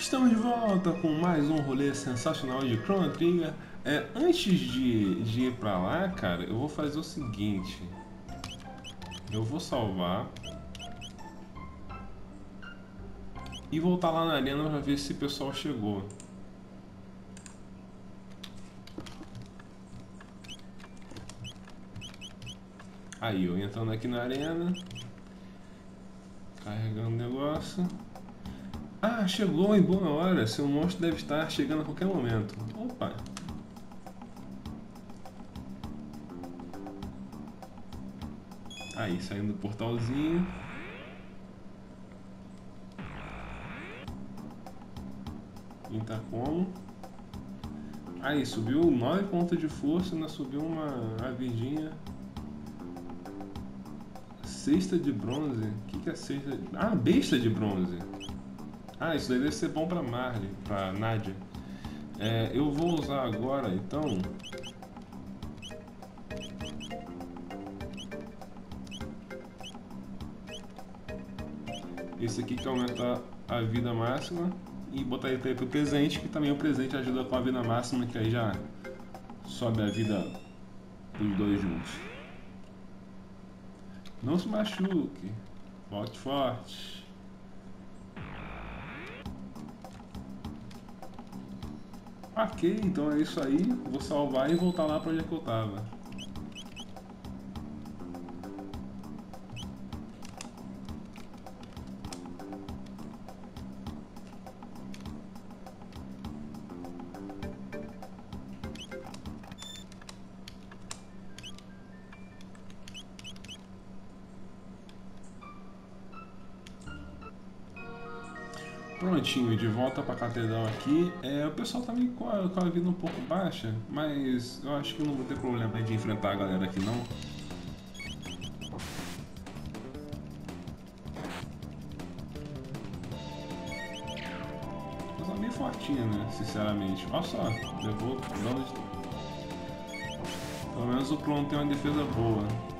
Estamos de volta com mais um rolê sensacional de Chrono Trigger. Antes de ir pra lá, cara, eu vou fazer o seguinte. Eu vou salvar e voltar lá na arena pra ver se o pessoal chegou. Aí, eu entrando aqui na arena, carregando o negócio. Ah, chegou em boa hora. Seu monstro deve estar chegando a qualquer momento. Opa! Aí, saindo do portalzinho. E tá como? Aí, subiu 9 pontos de força, ainda subiu a verdinha. Cesta de bronze? O que é cesta de... Ah, besta de bronze. Ah, isso daí deve ser bom pra Marley, pra Nadia. Eu vou usar agora, então... esse aqui que aumenta a vida máxima. E botar ele pro presente, que também o presente ajuda com a vida máxima, que aí já sobe a vida dos dois juntos. Não se machuque. Volte forte. Ok, então é isso aí. Vou salvar e voltar lá pra onde é que eu tava. Prontinho, de volta pra catedral aqui. O pessoal tá meio com a vida um pouco baixa, mas eu acho que não vou ter problema de enfrentar a galera aqui não. Mas é bem fortinha, né? Sinceramente. Olha só, levou dano de... Pelo menos o clone tem uma defesa boa.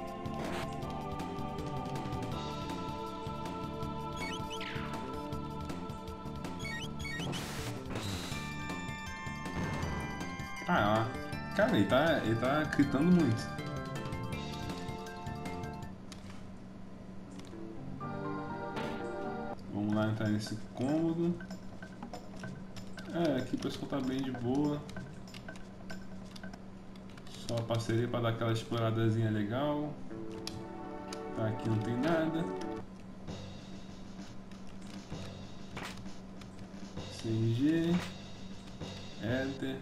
Ah, cara, ele tá gritando muito. Vamos lá entrar nesse cômodo. Aqui o pessoal tá bem de boa. Só parceria pra dar aquela exploradazinha legal. Tá, aqui não tem nada. CG. Éter.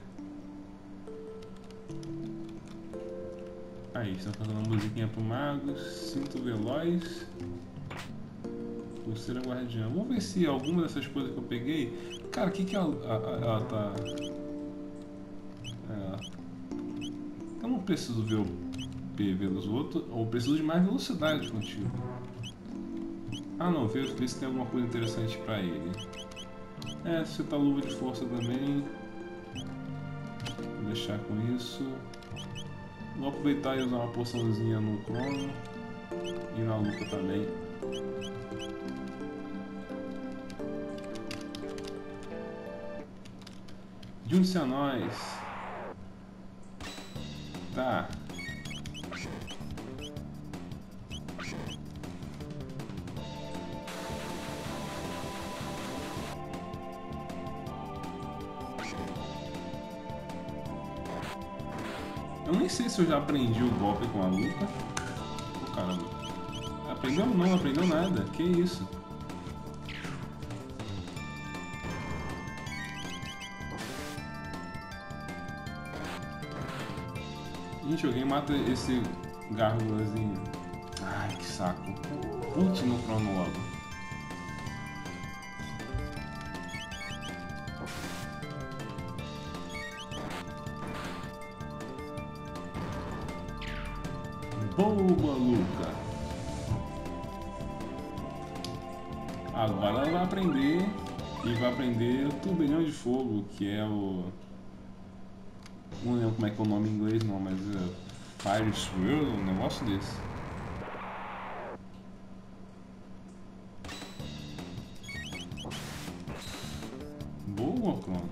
Aí, estão cantando uma musiquinha pro mago. Cinto veloz. Pulseira guardiã. Vamos ver se alguma dessas coisas que eu peguei... Cara, o que ela tá... Eu não preciso ver o PV dos outros, ou preciso de mais velocidade contigo. Ah não, ver se tem alguma coisa interessante pra ele. Se tá luva de força também. Vou deixar com isso. Vou aproveitar e usar uma poçãozinha no Crono. E na luta também. Junte-se a nós. Tá. Eu nem sei se eu já aprendi o golpe com a Luca. Oh, caramba. Aprendeu não, aprendeu nada. Que isso? Gente, alguém mata esse gárgulazinho. Ai, que saco. Putz no Crono logo. Boa, Luca. Agora ela vai aprender. E vai aprender o turbilhão de fogo, que é o... Não lembro como é que é o nome em inglês não, mas Fire Swirl, um negócio desse. clone.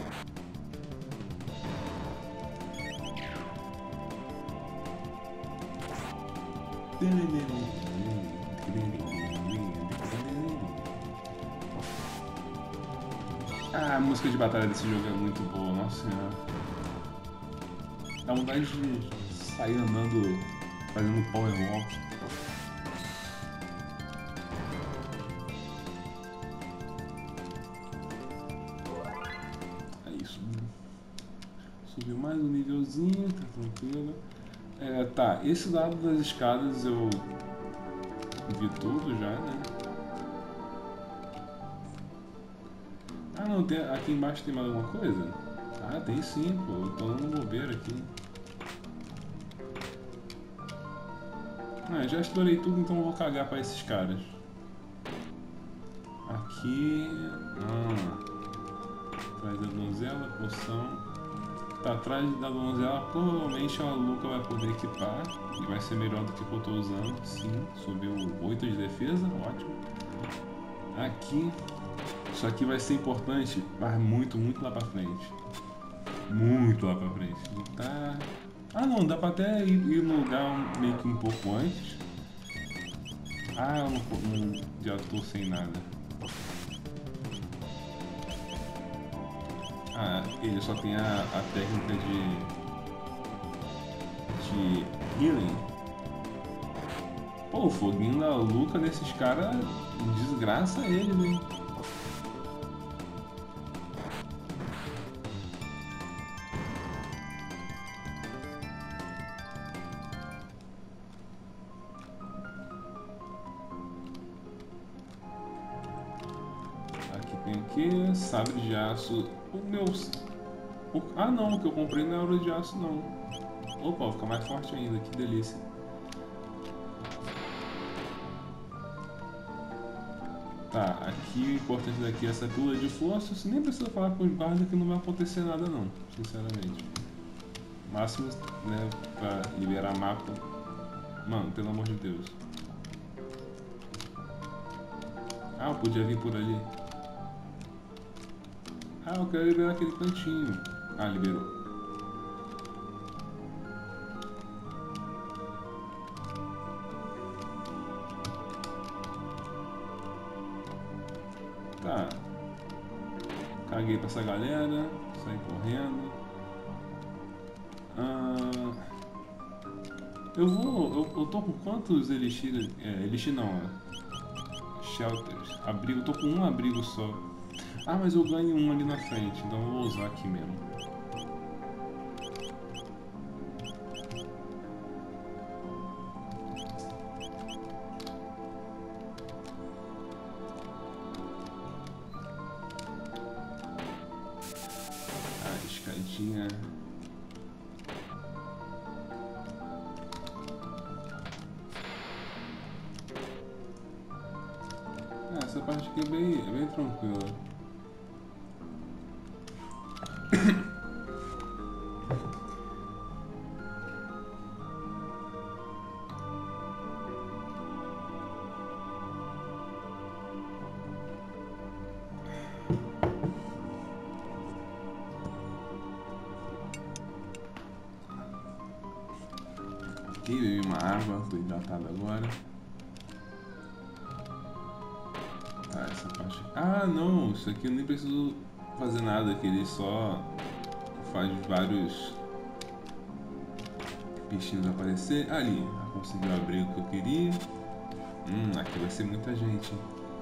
Ah, a música de batalha desse jogo é muito boa, nossa senhora. Dá vontade de sair andando, fazendo power walk. É isso. Subiu mais um nívelzinho, tá tranquilo. Tá, esse lado das escadas eu vi tudo já, né? Ah não, aqui embaixo tem mais alguma coisa? Ah, tem sim, pô, eu tô dando bobeira aqui. Ah, já explorei tudo, então eu vou cagar pra esses caras. Aqui... atrás da donzela, poção. Tá, atrás da donzela, provavelmente a Luca vai poder equipar. E vai ser melhor do que eu tô usando, sim. Subiu 8 de defesa, ótimo. Aqui... Isso aqui vai ser importante, mas muito, muito lá pra frente. Muito lá pra frente. Tá... Ah não, dá pra até ir no lugar meio que um pouco antes. Ah, eu não já tô sem nada. Ah, ele só tem a técnica de healing. Pô, o foguinho da Luca nesses caras desgraça eles, hein? Aqui, sabre de aço. Ah não, o que eu comprei não é ouro de aço não. Opa, fica mais forte ainda, que delícia. Tá, aqui o importante daqui é essa pílula de força. Você nem precisa falar com os guardas que não vai acontecer nada não, sinceramente. Máximo, né, pra liberar mapa. Mano, pelo amor de Deus. Ah, eu podia vir por ali. Ah, eu quero liberar aquele cantinho. Ah, liberou. Tá. Caguei pra essa galera. Saí correndo. Eu tô com quantos elixir? Elixir não, shelters. Abrigo, eu tô com um abrigo só. Ah, mas eu ganho um ali na frente, então eu vou usar aqui mesmo. Ah, escadinha. Ah, essa parte aqui é bem tranquila. Aqui, bebi uma água, tô hidratado agora. Ah, essa parte... Ah, não, isso aqui eu nem preciso fazer nada, que ele só faz vários bichinhos aparecer. Ali, consegui o abrigo que eu queria. Aqui vai ser muita gente.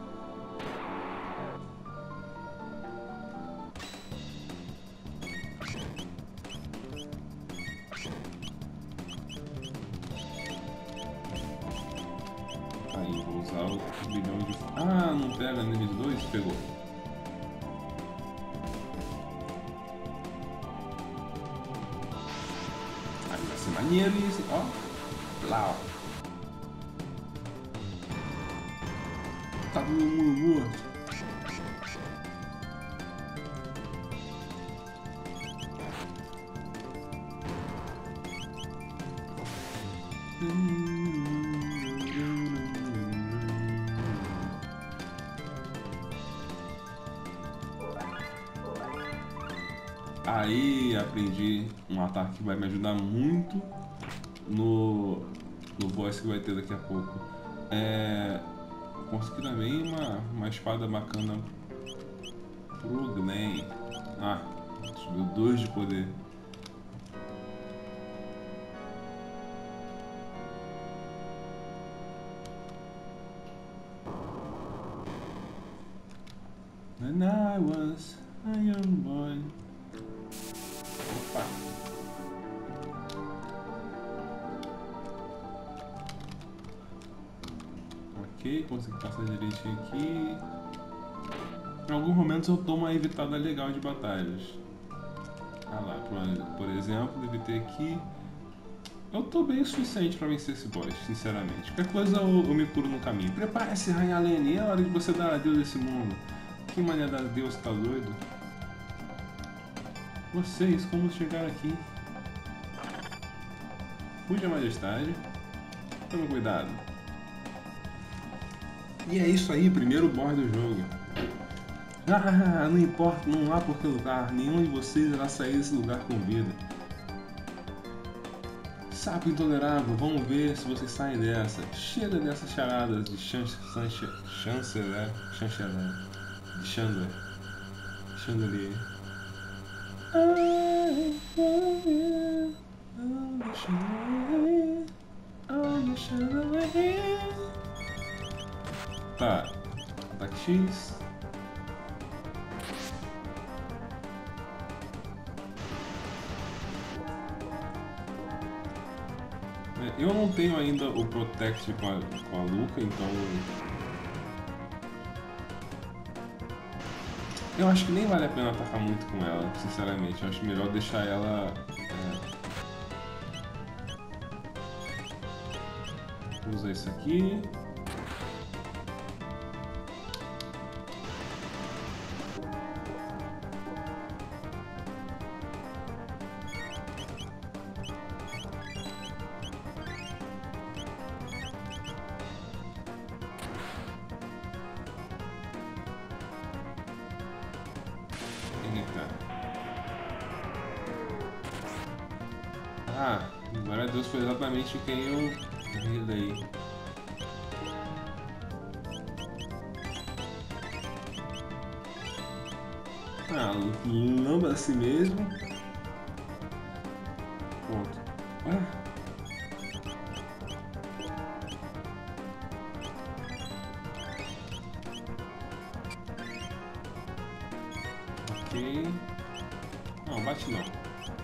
Aí, vou usar o bilhão de... Ah, não pega neles dois? Pegou. Aí vai ser maneiro isso, ó. Lá, ó. Tá todo mundo morto. Aí aprendi um ataque que vai me ajudar muito no boss que vai ter daqui a pouco. Consegui também uma espada bacana pro Glenn. Ah, subiu 2 de poder. When I was a young boy. Opa! Ok, consegui passar direitinho aqui. Em alguns momentos eu dou uma evitada legal de batalhas. Ah lá, por exemplo, evitei aqui. Eu tô bem o suficiente pra vencer esse boss, sinceramente. Qualquer coisa eu me curo no caminho. Prepare-se, Rainha Lene, é hora de você dar adeus a esse mundo. Que maneira dar adeus, tá doido? Vocês, como chegaram aqui? Fuja, majestade. Tome cuidado. E é isso aí, primeiro boss do jogo. Ah, não importa, não há por que lutar. Nenhum de vocês irá sair desse lugar com vida. Sapo intolerável, vamos ver se vocês saem dessa. Chega dessas charadas de chanceler. De chandelier. Tá, ataque X. Eu não tenho ainda o Protect com a Luca, então eu acho que nem vale a pena atacar muito com ela, sinceramente. Eu acho melhor deixar ela... Usa isso aqui. Ah, glória a Deus, foi exatamente quem eu rilei. Ah, lamba a si mesmo. Pronto. Ah. Ok. Não, bate não.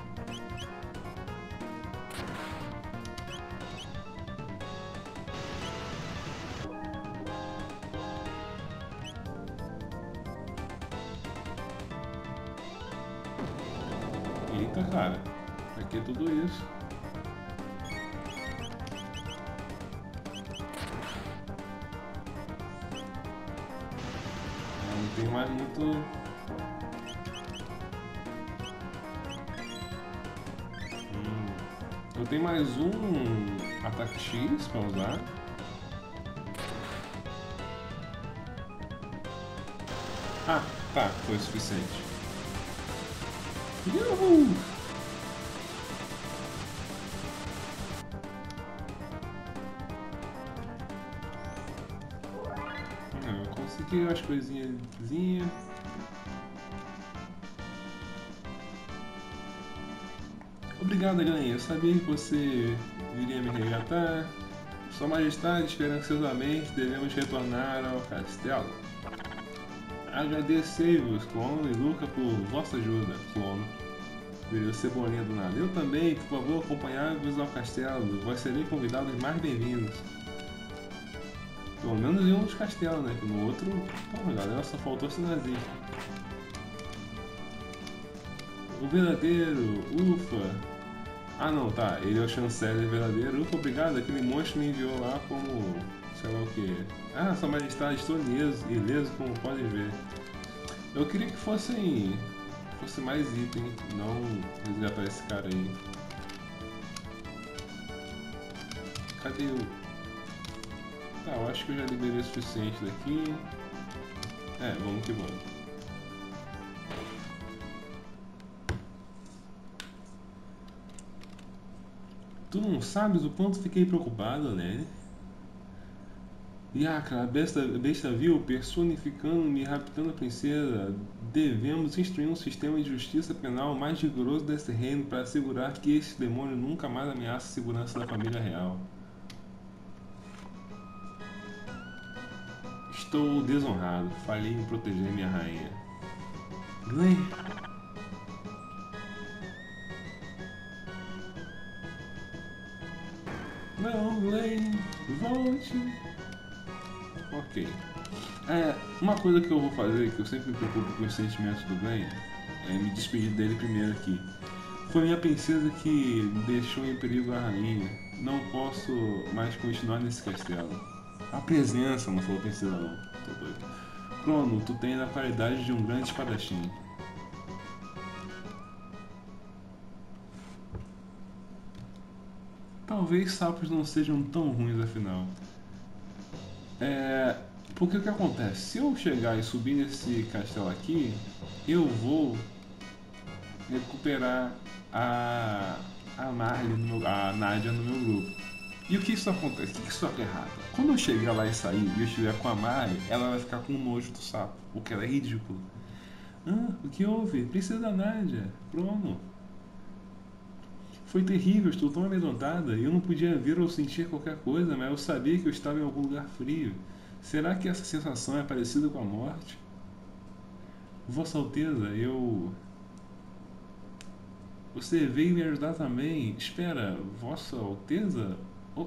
Eita, cara, pra que tudo isso? Não tem mais muito... Eu tenho mais um ataque X pra usar. Ah, tá, foi o suficiente. Uhul! Eu consegui as coisinhas. Obrigado, Glenn. Eu sabia que você viria me resgatar. Sua Majestade, esperando ansiosamente, devemos retornar ao castelo. Agradecei-vos, Clono e Luca, por vossa ajuda, Clono. Virou Cebolinha do nada. Eu também, por favor, acompanhai-vos ao castelo. Vós serei convidados mais bem-vindos. Pelo menos em um dos castelos, né? No outro, pô, galera, só faltou Sinazir. O verdadeiro, ufa. Ah não, tá, ele é o chanceler verdadeiro. Ufa, obrigado, aquele monstro me enviou lá como, sei lá o que. Ah, Sua Majestade, estou ileso, como podem ver. Eu queria que fosse mais item, não resgatar esse cara aí. Cadê o... Tá, eu acho que eu já liberei o suficiente daqui. Vamos que vamos. Tu não sabes o quanto fiquei preocupado, né? Yakra, a besta vil, personificando-me e raptando a princesa. Devemos instruir um sistema de justiça penal mais rigoroso desse reino para assegurar que esse demônio nunca mais ameace a segurança da família real. Estou desonrado. Falhei em proteger minha rainha. Glenn. Não, Glenn. Volte. Ok. Uma coisa que eu vou fazer, que eu sempre me preocupo com os sentimentos do Glenn, é me despedir dele primeiro aqui. Foi minha princesa que deixou em perigo a rainha. Não posso mais continuar nesse castelo. A presença, não falou princesa não. Tô doido. Crono, tu tens a qualidade de um grande espadachim. Talvez sapos não sejam tão ruins afinal. Porque o que acontece? Se eu chegar e subir nesse castelo aqui, eu vou recuperar a Marley, a Nadia no meu grupo. E o que isso acontece? O que isso é errado? Quando eu chegar lá e sair e eu estiver com a Marley, ela vai ficar com nojo do sapo, o que ela é ridículo. O que houve? Precisa da Nadia. Crono. Foi terrível, estou tão amedrontada. Eu não podia ver ou sentir qualquer coisa, mas eu sabia que eu estava em algum lugar frio. Será que essa sensação é parecida com a morte? Vossa Alteza, Você veio me ajudar também. Espera, Vossa Alteza?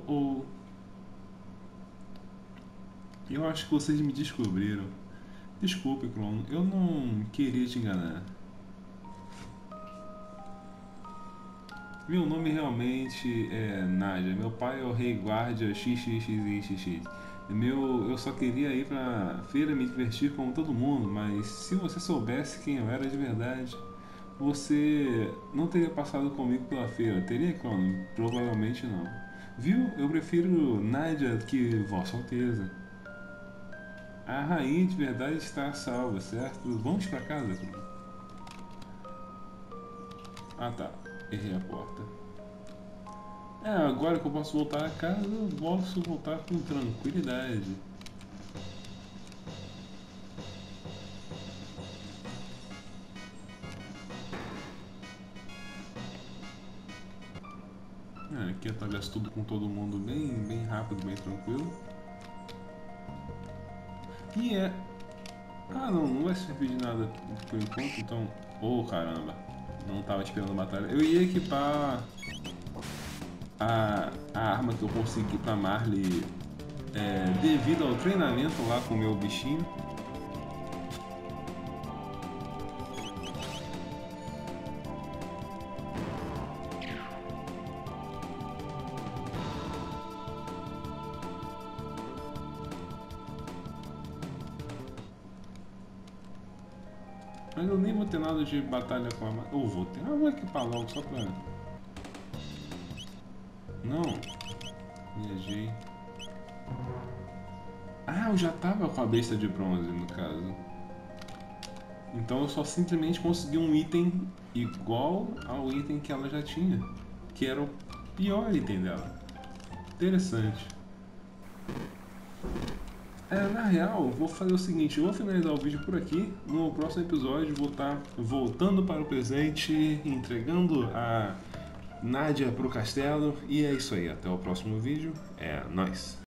Eu acho que vocês me descobriram. Desculpe, Crono, eu não queria te enganar. Meu nome realmente é Nadia. Meu pai é o Rei Guardia XXXXX. Eu só queria ir pra feira me divertir como todo mundo, mas se você soubesse quem eu era de verdade, você não teria passado comigo pela feira, teria, Crono? Provavelmente não. Viu? Eu prefiro Nadia que Vossa Alteza. A rainha de verdade está salva, certo? Vamos pra casa, Crono. Ah tá, errei a porta. Agora que eu posso voltar a casa, eu posso voltar com tranquilidade. Aqui atravessa tudo com todo mundo bem rápido, bem tranquilo. Não vai servir de nada por enquanto, então... Caramba, não estava esperando a batalha. Eu ia equipar a arma que eu consegui pra Marley devido ao treinamento lá com o meu bichinho. Mas eu nem vou ter nada de batalha com a Marley. Ou vou ter. Vou equipar logo só pra... Não. Viajei. Eu já tava com a besta de bronze, no caso. Então eu só simplesmente consegui um item igual ao item que ela já tinha. Que era o pior item dela. Interessante. Na real, vou fazer o seguinte, eu vou finalizar o vídeo por aqui. No próximo episódio vou estar voltando para o presente, entregando a Nadia pro castelo. E é isso aí, até o próximo vídeo. É nóis!